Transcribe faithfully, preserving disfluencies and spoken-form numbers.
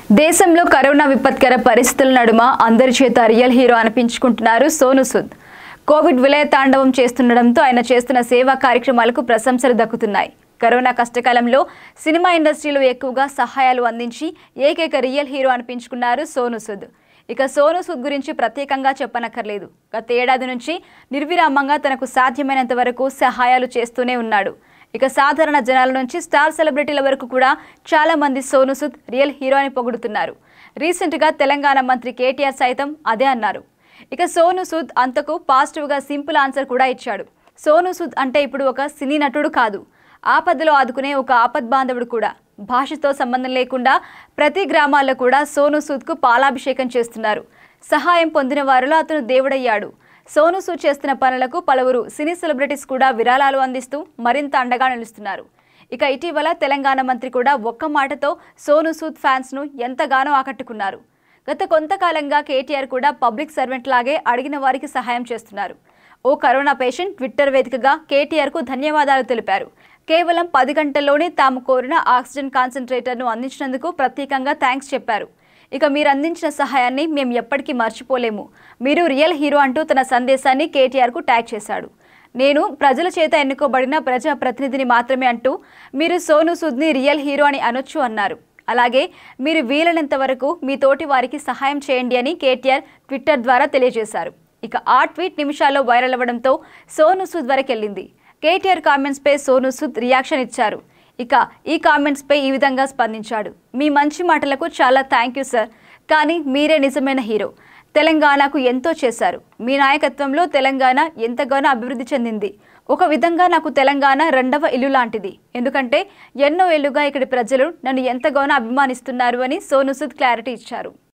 దేశంలో కరోనా విపత్కర పరిస్థితుల నడుమ అందరి చేత రియల్ హీరో అనిపించుకుంటున్నారు సోను సూద్. కోవిడ్ విలయ తాండవం చేస్తుండడంతో ఆయన చేస్తున్న సేవా కార్యక్రమాలకు ప్రశంసలు దక్కుతున్నాయి. కరోనా కష్టకాలంలో సినిమా ఇండస్ట్రీలో ఎక్కువగా సహాయాలు అందించి ఏకైక రియల్ హీరో అనిపించుకున్నారు సోను సూద్. ఇక సోను సూద్ గురించి ప్రత్యేకంగా చెప్పనక్కర్లేదు. గత ఏడాది నుంచి నిర్విరామంగా తనకు సాధ్యమైనంత వరకు సహాయాలు చేస్తూనే ఉన్నాడు. ఇక సాధారణ జనాల నుంచి స్టార్ సెలబ్రిటీల వరకు కూడా చాలా మంది సోను సూద్ రియల్ హీరో అని పొగుడుతున్నారు. రీసెంట్గా తెలంగాణ మంత్రి కేటీఆర్ సైతం అదే అన్నారు. ఇక సోను సూద్ అంతకు పాజిటివ్గా సింపుల్ ఆన్సర్ కూడా ఇచ్చాడు. సోను సూద్ అంటే ఇప్పుడు ఒక సినీ నటుడు కాదు, ఆపదలో ఆదుకునే ఒక ఆపద్బాంధవుడు కూడా. భాషతో సంబంధం లేకుండా ప్రతి గ్రామాల్లో కూడా సోను సూద్కు పాలాభిషేకం చేస్తున్నారు. సహాయం పొందిన వారిలో అతను దేవుడయ్యాడు. సోను సూద్ చేస్తున్న పనులకు పలువురు సినీ సెలబ్రిటీస్ కూడా విరాళాలు అందిస్తూ మరింత అండగా నిలుస్తున్నారు. ఇక ఇటీవల తెలంగాణ మంత్రి కూడా ఒక్క మాటతో సోను సూద్ ఫ్యాన్స్ను ఎంతగానో ఆకట్టుకున్నారు. గత కొంతకాలంగా కేటీఆర్ కూడా పబ్లిక్ సర్వెంట్ లాగే అడిగిన వారికి సహాయం చేస్తున్నారు. ఓ కరోనా పేషెంట్ ట్విట్టర్ వేదికగా కేటీఆర్కు ధన్యవాదాలు తెలిపారు. కేవలం పది గంటల్లోనే తాము కోరిన ఆక్సిజన్ కాన్సన్ట్రేటర్ను అందించినందుకు ప్రత్యేకంగా థ్యాంక్స్ చెప్పారు. ఇక మీరు అందించిన సహాయాన్ని మేము ఎప్పటికీ మర్చిపోలేము, మీరు రియల్ హీరో అంటూ తన సందేశాన్ని కేటీఆర్కు ట్యాగ్ చేశాడు. నేను ప్రజల చేత ఎన్నుకోబడిన ప్రజా ప్రతినిధిని మాత్రమే అంటూ మీరు సోను సూద్ని రియల్ హీరో అని అనొచ్చు అన్నారు. అలాగే మీరు వీలైనంత వరకు మీ తోటి వారికి సహాయం చేయండి అని కేటీఆర్ ట్విట్టర్ ద్వారా తెలియజేశారు. ఇక ఆ ట్వీట్ నిమిషాల్లో వైరల్ అవ్వడంతో సోను సూద్ వరకెళ్ళింది. కేటీఆర్ కామెంట్స్పై సోను సూద్ రియాక్షన్ ఇచ్చారు. ఇక ఈ కామెంట్స్పై ఈ విధంగా స్పందించాడు. మీ మంచి మాటలకు చాలా థ్యాంక్ యూ సార్, కానీ మీరే నిజమైన హీరో. తెలంగాణకు ఎంతో చేశారు. మీ నాయకత్వంలో తెలంగాణ ఎంతగానో అభివృద్ధి చెందింది. ఒక విధంగా నాకు తెలంగాణ రెండవ ఇల్లు లాంటిది. ఎందుకంటే ఎన్నో ఏళ్లుగా ఇక్కడి ప్రజలు నన్ను ఎంతగానో అభిమానిస్తున్నారు అని సోను సూద్ క్లారిటీ ఇచ్చారు.